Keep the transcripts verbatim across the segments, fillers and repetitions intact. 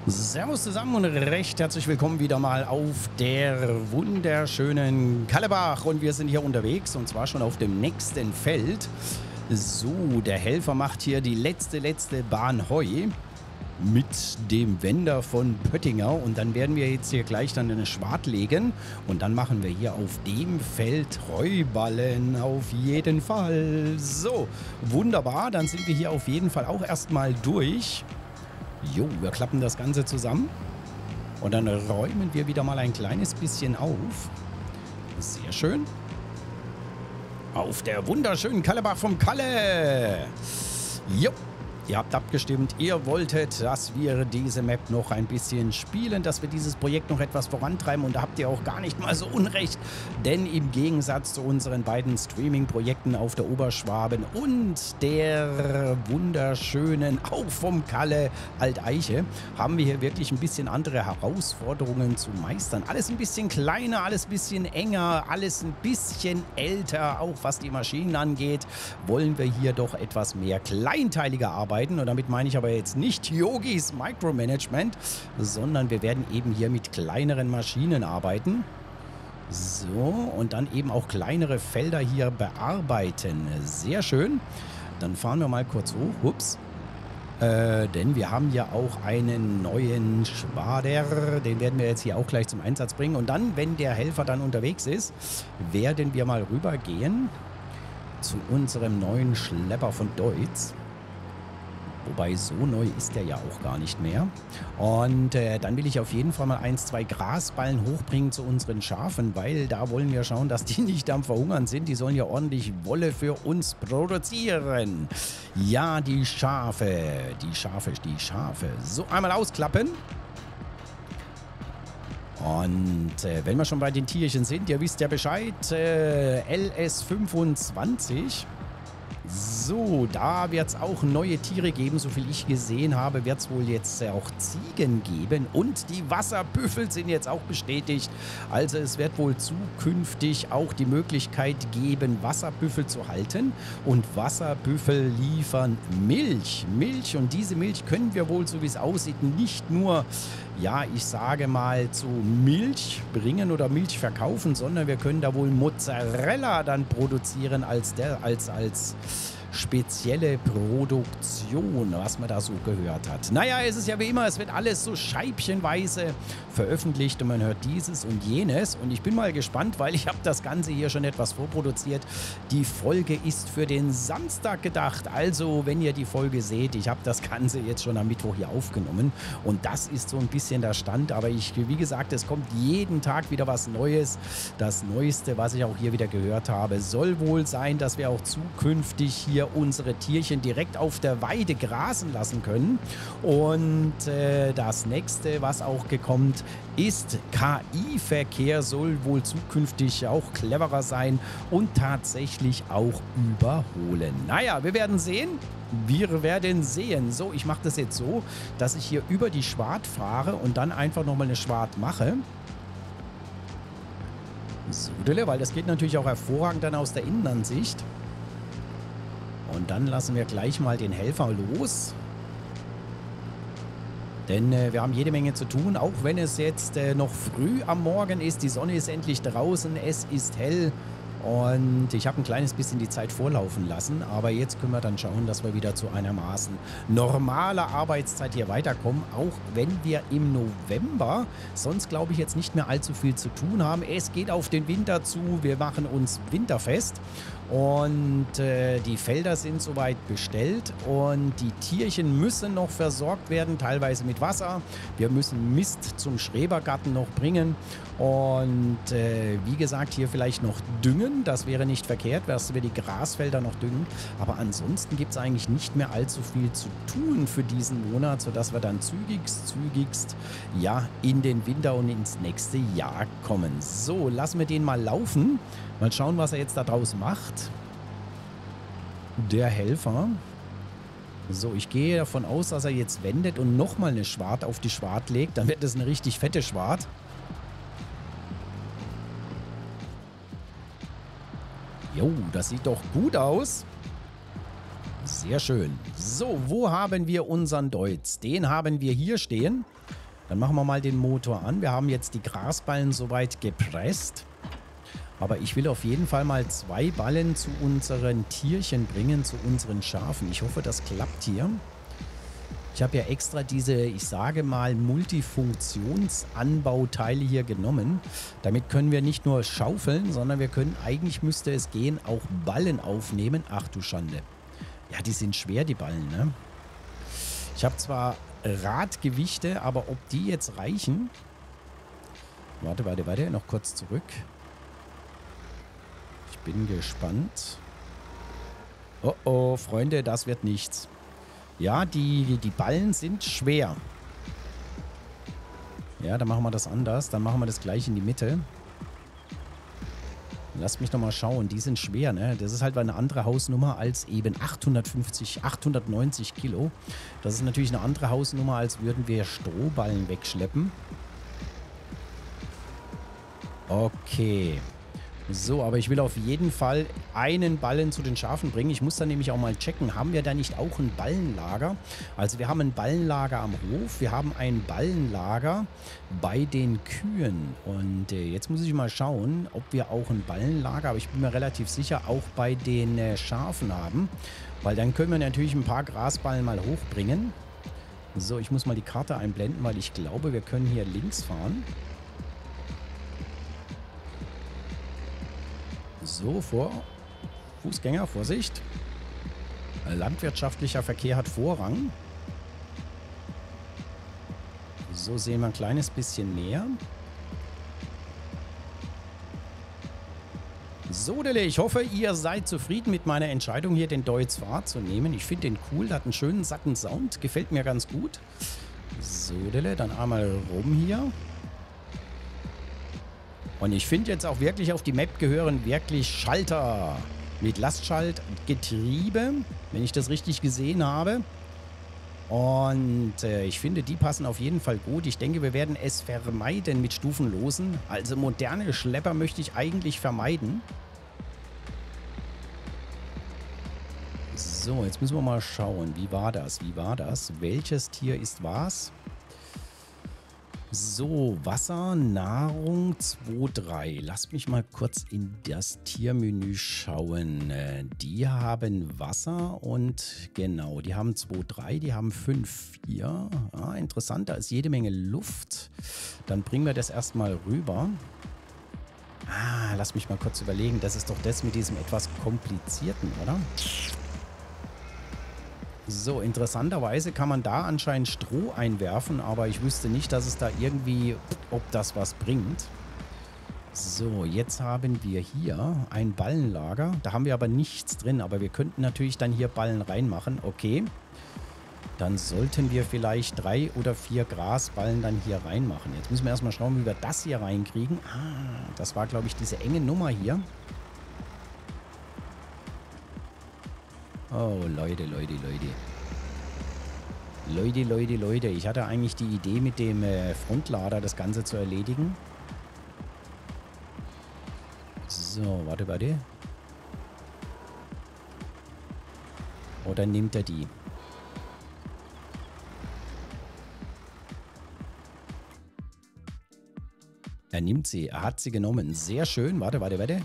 Servus zusammen und recht herzlich willkommen wieder mal auf der wunderschönen Kallebach. Und wir sind hier unterwegs und zwar schon auf dem nächsten Feld. So, der Helfer macht hier die letzte, letzte Bahn Heu mit dem Wender von Pöttinger. Und dann werden wir jetzt hier gleich dann eine Schwart legen. Und dann machen wir hier auf dem Feld Heuballen auf jeden Fall. So, wunderbar. Dann sind wir hier auf jeden Fall auch erstmal durch. Jo, wir klappen das Ganze zusammen und dann räumen wir wieder mal ein kleines bisschen auf. Sehr schön. Auf der wunderschönen Kallebach vom Kalle. Jo, ihr habt abgestimmt, ihr wolltet, dass wir diese Map noch ein bisschen spielen, dass wir dieses Projekt noch etwas vorantreiben und da habt ihr auch gar nicht mal so unrecht, denn im Gegensatz zu unseren beiden Streaming-Projekten auf der Oberschwaben und der wunderschönen, auch vom Kalle Alteiche, haben wir hier wirklich ein bisschen andere Herausforderungen zu meistern. Alles ein bisschen kleiner, alles ein bisschen enger, alles ein bisschen älter, auch was die Maschinen angeht, wollen wir hier doch etwas mehr kleinteiliger arbeiten. Und damit meine ich aber jetzt nicht Yogis Micromanagement, sondern wir werden eben hier mit kleineren Maschinen arbeiten. So, und dann eben auch kleinere Felder hier bearbeiten. Sehr schön. Dann fahren wir mal kurz hoch. Ups. Äh, denn wir haben ja auch einen neuen Schwader. Den werden wir jetzt hier auch gleich zum Einsatz bringen. Und dann, wenn der Helfer dann unterwegs ist, werden wir mal rübergehen zu unserem neuen Schlepper von Deutz. Wobei, so neu ist der ja auch gar nicht mehr. Und äh, dann will ich auf jeden Fall mal eins, zwei Grasballen hochbringen zu unseren Schafen, weil da wollen wir schauen, dass die nicht am Verhungern sind. Die sollen ja ordentlich Wolle für uns produzieren. Ja, die Schafe, die Schafe, die Schafe. So, einmal ausklappen. Und äh, wenn wir schon bei den Tierchen sind, ihr wisst ja Bescheid, äh, L S fünfundzwanzig. So, da wird es auch neue Tiere geben. So viel ich gesehen habe, wird es wohl jetzt auch Ziegen geben. Und die Wasserbüffel sind jetzt auch bestätigt. Also es wird wohl zukünftig auch die Möglichkeit geben, Wasserbüffel zu halten. Und Wasserbüffel liefern Milch. Milch. Und diese Milch können wir wohl, so wie es aussieht, nicht nur, ja, ich sage mal, zu Milch bringen oder Milch verkaufen, sondern wir können da wohl Mozzarella dann produzieren als der, als, als spezielle Produktion, was man da so gehört hat. Naja, es ist ja wie immer, es wird alles so scheibchenweise veröffentlicht und man hört dieses und jenes und ich bin mal gespannt, weil ich habe das Ganze hier schon etwas vorproduziert. Die Folge ist für den Samstag gedacht, also wenn ihr die Folge seht, ich habe das Ganze jetzt schon am Mittwoch hier aufgenommen und das ist so ein bisschen der Stand, aber ich, wie gesagt, es kommt jeden Tag wieder was Neues. Das Neueste, was ich auch hier wieder gehört habe, soll wohl sein, dass wir auch zukünftig hier unsere Tierchen direkt auf der Weide grasen lassen können. Und äh, das nächste, was auch gekommen ist, K I-Verkehr soll wohl zukünftig auch cleverer sein und tatsächlich auch überholen. Naja, wir werden sehen. Wir werden sehen. So, ich mache das jetzt so, dass ich hier über die Schwart fahre und dann einfach nochmal eine Schwart mache. So, weil das geht natürlich auch hervorragend dann aus der Innenansicht. Und dann lassen wir gleich mal den Helfer los. Denn äh, wir haben jede Menge zu tun, auch wenn es jetzt äh, noch früh am Morgen ist. Die Sonne ist endlich draußen, es ist hell. Und ich habe ein kleines bisschen die Zeit vorlaufen lassen. Aber jetzt können wir dann schauen, dass wir wieder zu einigermaßen normaler Arbeitszeit hier weiterkommen. Auch wenn wir im November sonst, glaube ich, jetzt nicht mehr allzu viel zu tun haben. Es geht auf den Winter zu. Wir machen uns winterfest. Und äh, die Felder sind soweit bestellt. Und die Tierchen müssen noch versorgt werden, teilweise mit Wasser. Wir müssen Mist zum Schrebergarten noch bringen. Und äh, wie gesagt, hier vielleicht noch düngen. Das wäre nicht verkehrt, dass wir die Grasfelder noch düngen. Aber ansonsten gibt es eigentlich nicht mehr allzu viel zu tun für diesen Monat, sodass wir dann zügigst, zügigst ja, in den Winter und ins nächste Jahr kommen. So, lassen wir den mal laufen. Mal schauen, was er jetzt daraus macht. Der Helfer. So, ich gehe davon aus, dass er jetzt wendet und nochmal eine Schwart auf die Schwart legt. Dann wird es eine richtig fette Schwart. Jo, das sieht doch gut aus. Sehr schön. So, wo haben wir unseren Deutz? Den haben wir hier stehen. Dann machen wir mal den Motor an. Wir haben jetzt die Grasballen soweit gepresst. Aber ich will auf jeden Fall mal zwei Ballen zu unseren Tierchen bringen, zu unseren Schafen. Ich hoffe, das klappt hier. Ich habe ja extra diese, ich sage mal, Multifunktionsanbauteile hier genommen. Damit können wir nicht nur schaufeln, sondern wir können, eigentlich müsste es gehen, auch Ballen aufnehmen. Ach du Schande. Ja, die sind schwer, die Ballen, ne? Ich habe zwar Radgewichte, aber ob die jetzt reichen... Warte, warte, warte, noch kurz zurück. Ich bin gespannt. Oh, oh, Freunde, das wird nichts. Ja, die, die Ballen sind schwer. Ja, dann machen wir das anders. Dann machen wir das gleich in die Mitte. Lasst mich doch mal schauen. Die sind schwer, ne? Das ist halt eine andere Hausnummer als eben achthundertfünfzig, achthundertneunzig Kilo. Das ist natürlich eine andere Hausnummer, als würden wir Strohballen wegschleppen. Okay. So, aber ich will auf jeden Fall einen Ballen zu den Schafen bringen. Ich muss dann nämlich auch mal checken, haben wir da nicht auch ein Ballenlager? Also wir haben ein Ballenlager am Hof, wir haben ein Ballenlager bei den Kühen. Und äh, jetzt muss ich mal schauen, ob wir auch ein Ballenlager, aber ich bin mir relativ sicher, auch bei den äh, Schafen haben. Weil dann können wir natürlich ein paar Grasballen mal hochbringen. So, ich muss mal die Karte einblenden, weil ich glaube, wir können hier links fahren. So, vor. Fußgänger, Vorsicht. Landwirtschaftlicher Verkehr hat Vorrang. So, sehen wir ein kleines bisschen näher. So, Dele, ich hoffe, ihr seid zufrieden mit meiner Entscheidung, hier den Deutz wahrzunehmen. Ich finde den cool, der hat einen schönen, satten Sound. Gefällt mir ganz gut. So, Dele, dann einmal rum hier. Und ich finde jetzt auch wirklich, auf die Map gehören wirklich Schalter mit Lastschaltgetriebe, wenn ich das richtig gesehen habe. Und äh, ich finde, die passen auf jeden Fall gut. Ich denke, wir werden es vermeiden mit stufenlosen. Also moderne Schlepper möchte ich eigentlich vermeiden. So, jetzt müssen wir mal schauen. Wie war das? Wie war das? Welches Tier ist was? So, Wasser, Nahrung zwei, drei. Lasst mich mal kurz in das Tiermenü schauen. Äh, die haben Wasser und genau, die haben zwei, drei, die haben fünf, vier. Ah, interessant, da ist jede Menge Luft. Dann bringen wir das erstmal rüber. Ah, lass mich mal kurz überlegen. Das ist doch das mit diesem etwas komplizierten, oder? So, interessanterweise kann man da anscheinend Stroh einwerfen, aber ich wüsste nicht, dass es da irgendwie, ob das was bringt. So, jetzt haben wir hier ein Ballenlager. Da haben wir aber nichts drin, aber wir könnten natürlich dann hier Ballen reinmachen. Okay, dann sollten wir vielleicht drei oder vier Grasballen dann hier reinmachen. Jetzt müssen wir erstmal schauen, wie wir das hier reinkriegen. Ah, das war, glaube ich, diese enge Nummer hier. Oh, Leute, Leute, Leute. Leute, Leute, Leute. Ich hatte eigentlich die Idee, mit dem äh, Frontlader das Ganze zu erledigen. So, warte, warte. Oder nimmt er die? Er nimmt sie. Er hat sie genommen. Sehr schön. Warte, warte, warte.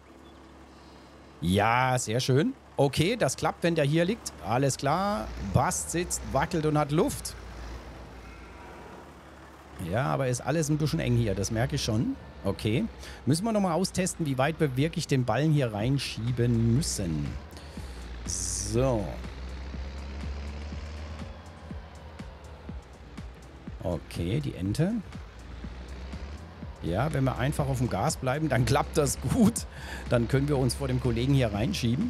Ja, sehr schön. Okay, das klappt, wenn der hier liegt. Alles klar. Bast sitzt, wackelt und hat Luft. Ja, aber ist alles ein bisschen eng hier. Das merke ich schon. Okay. Müssen wir nochmal austesten, wie weit wir wirklich den Ballen hier reinschieben müssen. So. Okay, die Ente. Ja, wenn wir einfach auf dem Gas bleiben, dann klappt das gut. Dann können wir uns vor dem Kollegen hier reinschieben.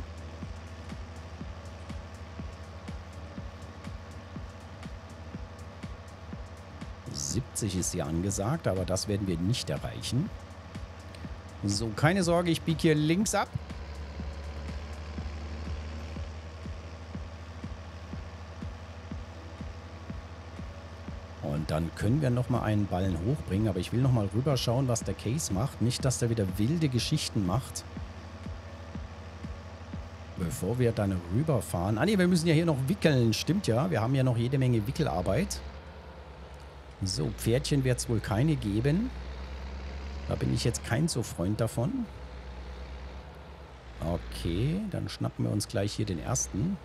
siebzig ist hier angesagt, aber das werden wir nicht erreichen. So, keine Sorge, ich biege hier links ab. Und dann können wir nochmal einen Ballen hochbringen, aber ich will nochmal rüberschauen, was der Case macht. Nicht, dass der wieder wilde Geschichten macht. Bevor wir dann rüberfahren. Ah ne, wir müssen ja hier noch wickeln. Stimmt ja, wir haben ja noch jede Menge Wickelarbeit. So, Pferdchen wird es wohl keine geben. Da bin ich jetzt kein so Freund davon. Okay, dann schnappen wir uns gleich hier den ersten.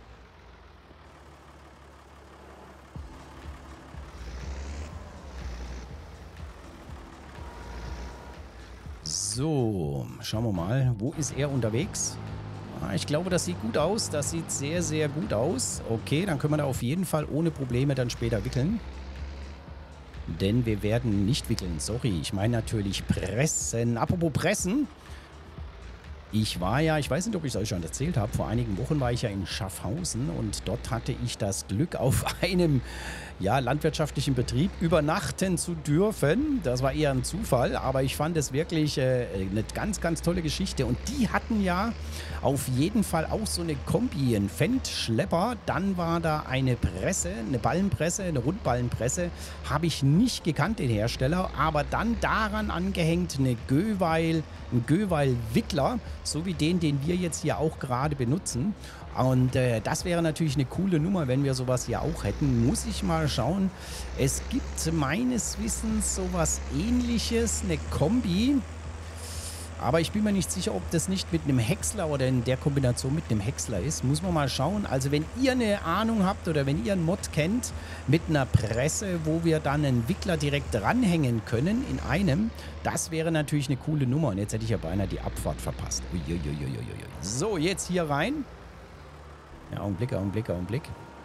So, schauen wir mal. Wo ist er unterwegs? Ah, ich glaube, das sieht gut aus. Das sieht sehr, sehr gut aus. Okay, dann können wir da auf jeden Fall ohne Probleme dann später wickeln. Denn wir werden nicht wickeln. Sorry, ich meine natürlich pressen. Apropos pressen. Ich war ja, ich weiß nicht, ob ich es euch schon erzählt habe, vor einigen Wochen war ich ja in Schaffhausen und dort hatte ich das Glück, auf einem ja, landwirtschaftlichen Betrieb übernachten zu dürfen. Das war eher ein Zufall, aber ich fand es wirklich äh, eine ganz, ganz tolle Geschichte. Und die hatten ja auf jeden Fall auch so eine Kombi, einen Fendt-Schlepper. Dann war da eine Presse, eine Ballenpresse, eine Rundballenpresse. Habe ich nicht gekannt, den Hersteller, aber dann daran angehängt eine Göweil, ein Göweil-Wickler, so wie den, den wir jetzt hier auch gerade benutzen. Und äh, das wäre natürlich eine coole Nummer, wenn wir sowas hier auch hätten. Muss ich mal schauen. Es gibt meines Wissens sowas Ähnliches, eine Kombi. Aber ich bin mir nicht sicher, ob das nicht mit einem Häcksler oder in der Kombination mit einem Häcksler ist. Muss man mal schauen. Also wenn ihr eine Ahnung habt oder wenn ihr einen Mod kennt mit einer Presse, wo wir dann einen Wickler direkt dranhängen können in einem, das wäre natürlich eine coole Nummer. Und jetzt hätte ich ja beinahe die Abfahrt verpasst. Uiuiuiui. So, jetzt hier rein. Ja, Augenblick, Augenblick, Augenblick.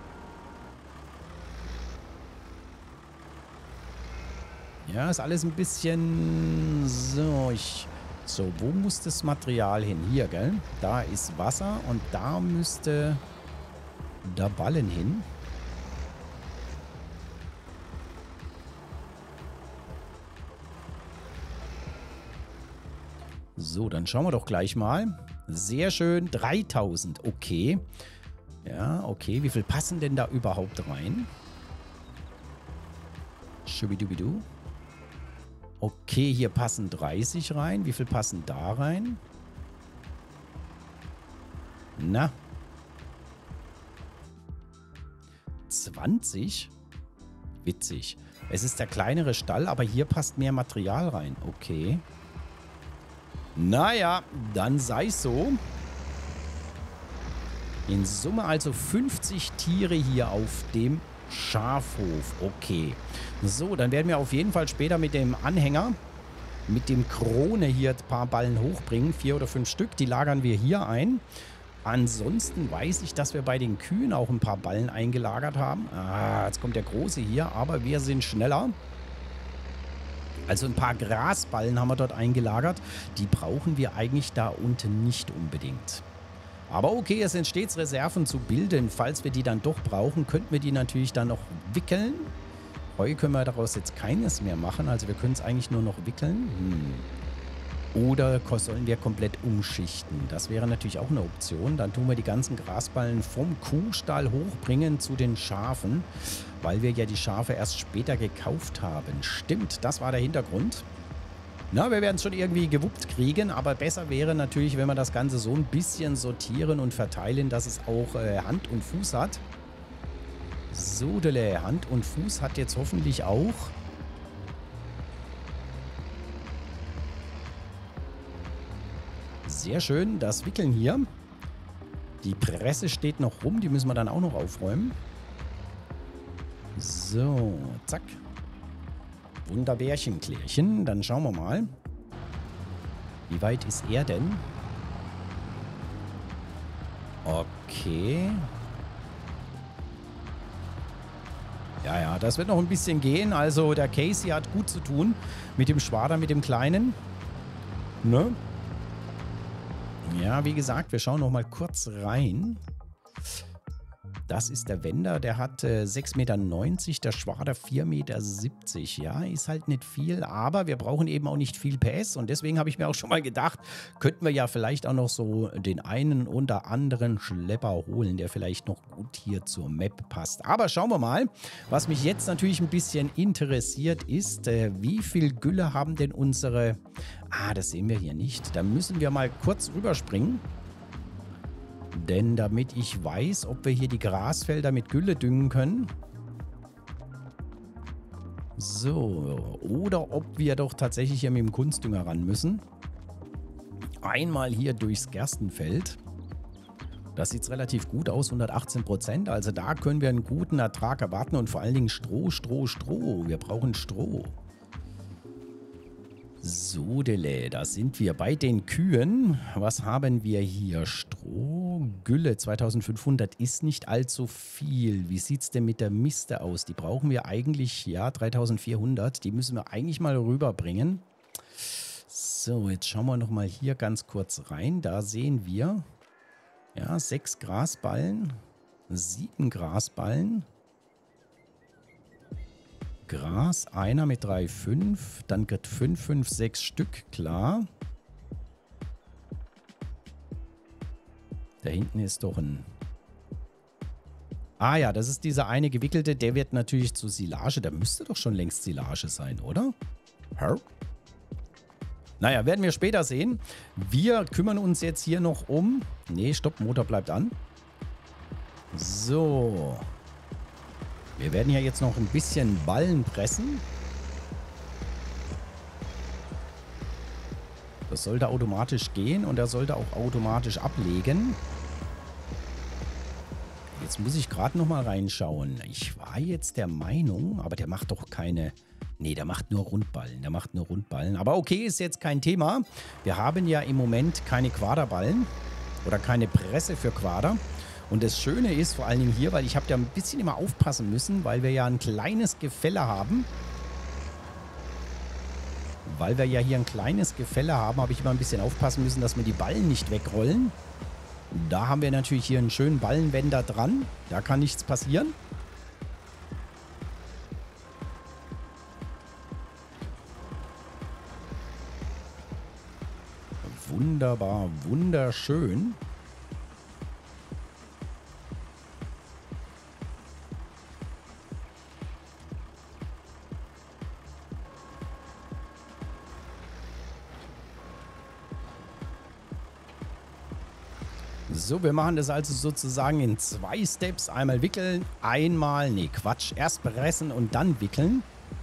Ja, ist alles ein bisschen so, ich... So, wo muss das Material hin? Hier, gell? Da ist Wasser und da müsste der Ballen hin. So, dann schauen wir doch gleich mal. Sehr schön, dreitausend. Okay. Ja, okay. Wie viel passen denn da überhaupt rein? Schubidubidu. Okay, hier passen dreißig rein. Wie viel passen da rein? Na. zwanzig? Witzig. Es ist der kleinere Stall, aber hier passt mehr Material rein. Okay. Naja, dann sei es so. In Summe also fünfzig Tiere hier auf dem Schafhof. Okay. So, dann werden wir auf jeden Fall später mit dem Anhänger, mit dem Krone hier ein paar Ballen hochbringen. Vier oder fünf Stück. Die lagern wir hier ein. Ansonsten weiß ich, dass wir bei den Kühen auch ein paar Ballen eingelagert haben. Ah, jetzt kommt der Große hier, aber wir sind schneller. Also ein paar Grasballen haben wir dort eingelagert. Die brauchen wir eigentlich da unten nicht unbedingt. Aber okay, es sind stets Reserven zu bilden. Falls wir die dann doch brauchen, könnten wir die natürlich dann noch wickeln. Heu können wir daraus jetzt keines mehr machen. Also wir können es eigentlich nur noch wickeln. Hm. Oder sollen wir komplett umschichten? Das wäre natürlich auch eine Option. Dann tun wir die ganzen Grasballen vom Kuhstall hochbringen zu den Schafen. Weil wir ja die Schafe erst später gekauft haben. Stimmt, das war der Hintergrund. Na, wir werden es schon irgendwie gewuppt kriegen, aber besser wäre natürlich, wenn wir das Ganze so ein bisschen sortieren und verteilen, dass es auch äh, Hand und Fuß hat. So, Dele, Hand und Fuß hat jetzt hoffentlich auch. Sehr schön, das Wickeln hier. Die Presse steht noch rum, die müssen wir dann auch noch aufräumen. So, zack. Wunderbärchen, Klärchen. Dann schauen wir mal. Wie weit ist er denn? Okay. Ja, ja, das wird noch ein bisschen gehen. Also der Casey hat gut zu tun mit dem Schwader, mit dem Kleinen. Ne? Ja, wie gesagt, wir schauen noch mal kurz rein. Das ist der Wender, der hat äh, sechs Meter neunzig, der Schwader vier Meter siebzig. Ja, ist halt nicht viel, aber wir brauchen eben auch nicht viel P S. Und deswegen habe ich mir auch schon mal gedacht, könnten wir ja vielleicht auch noch so den einen oder anderen Schlepper holen, der vielleicht noch gut hier zur Map passt. Aber schauen wir mal. Was mich jetzt natürlich ein bisschen interessiert ist, äh, wie viel Gülle haben denn unsere... Ah, das sehen wir hier nicht. Da müssen wir mal kurz rüberspringen. Denn damit ich weiß, ob wir hier die Grasfelder mit Gülle düngen können. So, oder ob wir doch tatsächlich hier mit dem Kunstdünger ran müssen. Einmal hier durchs Gerstenfeld. Das sieht relativ gut aus, hundertachtzehn Prozent. Also da können wir einen guten Ertrag erwarten und vor allen Dingen Stroh, Stroh, Stroh. Wir brauchen Stroh. So, Dele, da sind wir bei den Kühen. Was haben wir hier? Stroh, Gülle, zweitausendfünfhundert ist nicht allzu viel. Wie sieht es denn mit der Miste aus? Die brauchen wir eigentlich, ja, dreitausendvierhundert. Die müssen wir eigentlich mal rüberbringen. So, jetzt schauen wir nochmal hier ganz kurz rein. Da sehen wir, ja, sechs Grasballen, sieben Grasballen. Gras, einer mit drei, fünf, dann geht fünf, fünf, sechs Stück, klar. Da hinten ist doch ein... Ah ja, das ist dieser eine gewickelte, der wird natürlich zu Silage, der müsste doch schon längst Silage sein, oder? Hä? Naja, werden wir später sehen. Wir kümmern uns jetzt hier noch um... Nee, stopp, Motor bleibt an. So... Wir werden ja jetzt noch ein bisschen Ballen pressen. Das sollte automatisch gehen und er sollte auch automatisch ablegen. Jetzt muss ich gerade noch mal reinschauen. Ich war jetzt der Meinung, aber der macht doch keine... Nee, der macht nur Rundballen. Der macht nur Rundballen. Aber okay, ist jetzt kein Thema. Wir haben ja im Moment keine Quaderballen oder keine Presse für Quader. Und das Schöne ist, vor allen Dingen hier, weil ich habe ja ein bisschen immer aufpassen müssen, weil wir ja ein kleines Gefälle haben. Weil wir ja hier ein kleines Gefälle haben, habe ich immer ein bisschen aufpassen müssen, dass wir die Ballen nicht wegrollen. Da haben wir natürlich hier einen schönen Ballenwender dran. Da kann nichts passieren. Wunderbar, wunderschön. So, wir machen das also sozusagen in zwei Steps. Einmal wickeln, einmal, nee, Quatsch, erst pressen und dann wickeln.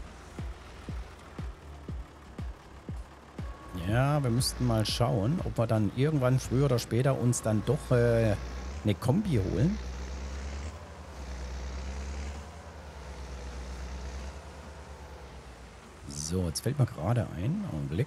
Ja, wir müssten mal schauen, ob wir dann irgendwann früher oder später uns dann doch äh, eine Kombi holen. So, jetzt fällt mir gerade ein, Augenblick.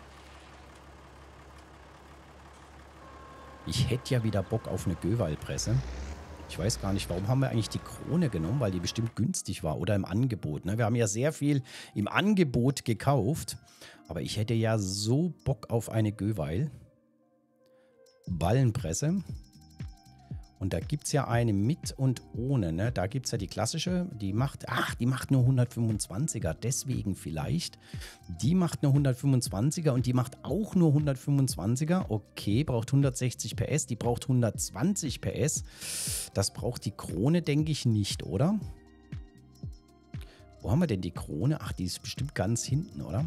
Ich hätte ja wieder Bock auf eine Göweilpresse. Ich weiß gar nicht, warum haben wir eigentlich die Krone genommen, weil die bestimmt günstig war oder im Angebot. Ne? Wir haben ja sehr viel im Angebot gekauft, aber ich hätte ja so Bock auf eine Göweil. Ballenpresse. Und da gibt es ja eine mit und ohne. Ne? Da gibt es ja die klassische, die macht, ach, die macht nur hundertfünfundzwanziger, deswegen vielleicht. Die macht nur hundertfünfundzwanziger und die macht auch nur hundertfünfundzwanziger. Okay, braucht hundertsechzig P S, die braucht hundertzwanzig P S. Das braucht die Krone, denke ich, nicht, oder? Wo haben wir denn die Krone? Ach, die ist bestimmt ganz hinten, oder?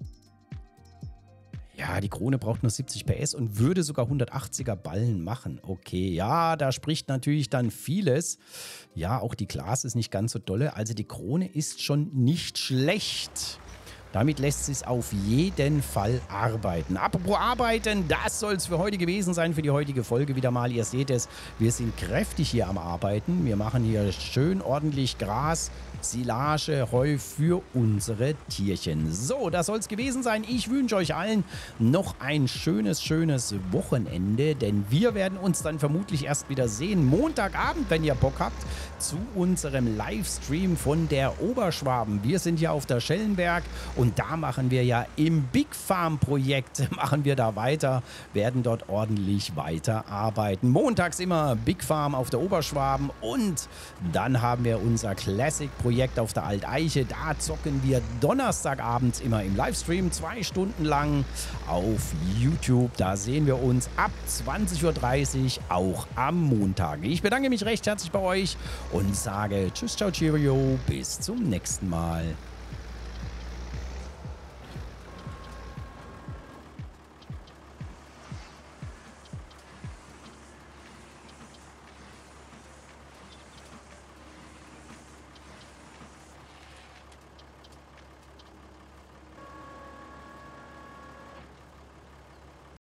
Ja, die Krone braucht nur siebzig P S und würde sogar hundertachtziger Ballen machen. Okay, ja, da spricht natürlich dann vieles. Ja, auch die Glas ist nicht ganz so dolle. Also die Krone ist schon nicht schlecht. Damit lässt es sich auf jeden Fall arbeiten. Apropos arbeiten, das soll es für heute gewesen sein, für die heutige Folge wieder mal. Ihr seht es, wir sind kräftig hier am Arbeiten. Wir machen hier schön ordentlich Gras, Silage, Heu für unsere Tierchen. So, das soll es gewesen sein. Ich wünsche euch allen noch ein schönes, schönes Wochenende, denn wir werden uns dann vermutlich erst wieder sehen, Montagabend, wenn ihr Bock habt, zu unserem Livestream von der Oberschwaben. Wir sind ja auf der Schellenberg und da machen wir ja im Big Farm Projekt, machen wir da weiter, werden dort ordentlich weiterarbeiten. Montags immer Big Farm auf der Oberschwaben und dann haben wir unser Classic Projekt auf der Alteiche. Da zocken wir donnerstagabends immer im Livestream, zwei Stunden lang auf YouTube. Da sehen wir uns ab zwanzig Uhr dreißig, auch am Montag. Ich bedanke mich recht herzlich bei euch und sage Tschüss, ciao, cheerio, bis zum nächsten Mal.